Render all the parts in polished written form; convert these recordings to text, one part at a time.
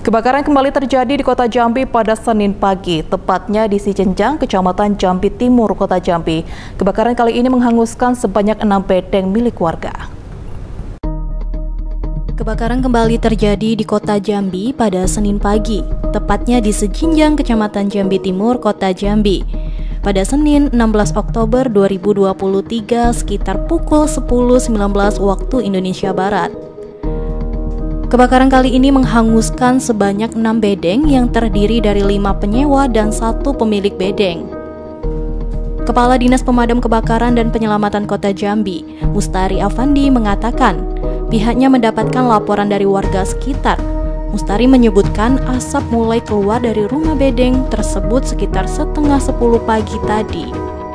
Kebakaran kembali terjadi di Kota Jambi pada Senin pagi, tepatnya di Cijenjang, Kecamatan Jambi Timur, Kota Jambi. Kebakaran kali ini menghanguskan sebanyak 6 bedeng milik warga. Kebakaran kembali terjadi di Kota Jambi pada Senin pagi, tepatnya di Cijenjang, Kecamatan Jambi Timur, Kota Jambi. Pada Senin 16 Oktober 2023 sekitar pukul 10.19 waktu Indonesia Barat. Kebakaran kali ini menghanguskan sebanyak 6 bedeng yang terdiri dari 5 penyewa dan 1 pemilik bedeng. Kepala Dinas Pemadam Kebakaran dan Penyelamatan Kota Jambi, Mustari Afandi, mengatakan pihaknya mendapatkan laporan dari warga sekitar. Mustari menyebutkan asap mulai keluar dari rumah bedeng tersebut sekitar setengah 10 pagi tadi.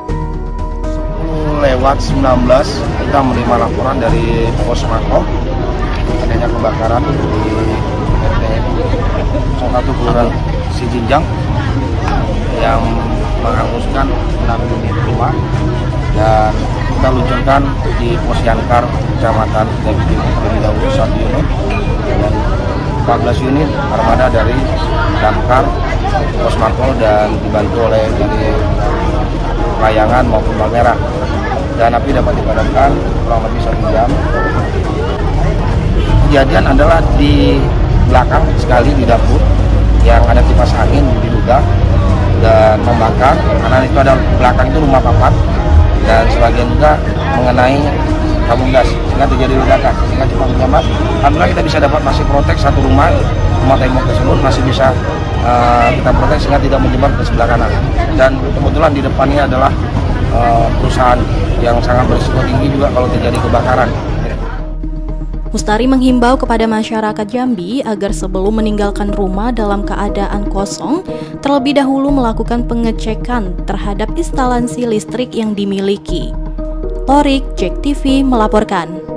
Lewat 19 kita menerima laporan dari Posmako adanya kebakaran di RT 1 Kelurahan Cijenjang yang menghanguskan 6 unit rumah, dan kita luncurkan di Posyankar Kecamatan Jambi Timur terlebih dahulu 1 unit dan 14 unit armada dari Damkar, Posmako, dan dibantu oleh dari Layangan maupun Palmerah, dan api dapat dipadamkan kurang lebih 1 jam. Kejadian adalah di belakang sekali di dapur yang ada kipas angin diduga dan membakar, karena itu ada belakang itu rumah papat, dan sebagian juga mengenai tabung gas sehingga terjadi ledakan, sehingga cepat menyambar. Alhamdulillah kita bisa dapat masih protek satu rumah tembok tersebut masih bisa kita protek sehingga tidak menyebar ke sebelah kanan, dan kebetulan di depannya adalah perusahaan yang sangat berisiko tinggi juga kalau terjadi kebakaran. Mustari menghimbau kepada masyarakat Jambi agar sebelum meninggalkan rumah dalam keadaan kosong, terlebih dahulu melakukan pengecekan terhadap instalasi listrik yang dimiliki. Torik, JEK TV melaporkan.